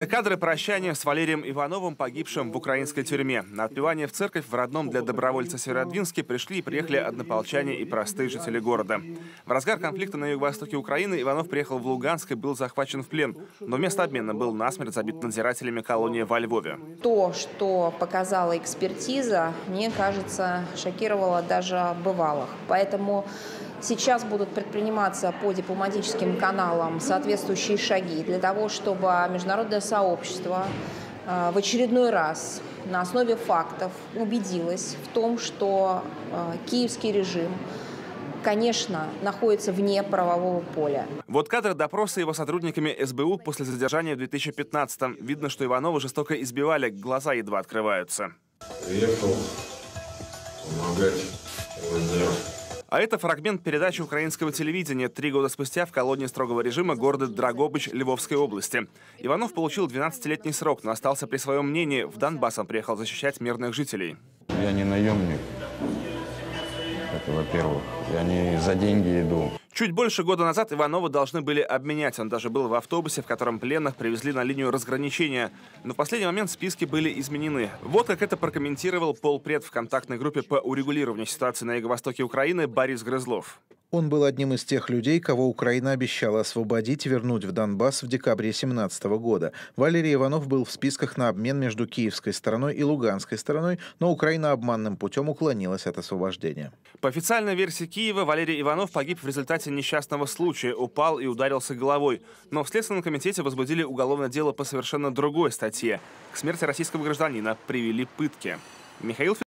Кадры прощания с Валерием Ивановым, погибшим в украинской тюрьме. На отпевание в церковь в родном для добровольца Северодвинске приехали однополчане и простые жители города. В разгар конфликта на юго-востоке Украины Иванов приехал в Луганск и был захвачен в плен, но вместо обмена был насмерть забит надзирателями колонии во Львове. То, что показала экспертиза, мне кажется, шокировало даже бывалых. Поэтому сейчас будут предприниматься по дипломатическим каналам соответствующие шаги для того, чтобы международное сообщество в очередной раз на основе фактов убедилось в том, что киевский режим, конечно, находится вне правового поля. Вот кадры допроса его сотрудниками СБУ после задержания в 2015-м. Видно, что Иванова жестоко избивали, глаза едва открываются. Приехал помогать ЛНР. А это фрагмент передачи украинского телевидения 3 года спустя в колонии строгого режима города Драгобыч Львовской области. Иванов получил 12-летний срок, но остался при своем мнении. В Донбасс он приехал защищать мирных жителей. Я не наемник. Это во-первых. Я не за деньги иду. Чуть больше года назад Иванова должны были обменять. Он даже был в автобусе, в котором пленных привезли на линию разграничения. Но в последний момент списки были изменены. Вот как это прокомментировал полпред в контактной группе по урегулированию ситуации на юго-востоке Украины Борис Грызлов. Он был одним из тех людей, кого Украина обещала освободить и вернуть в Донбасс в декабре 2017 года. Валерий Иванов был в списках на обмен между киевской стороной и луганской стороной, но Украина обманным путем уклонилась от освобождения. По официальной версии Киева, Валерий Иванов погиб в результате несчастного случая, упал и ударился головой. Но в Следственном комитете возбудили уголовное дело по совершенно другой статье. К смерти российского гражданина привели пытки. Михаил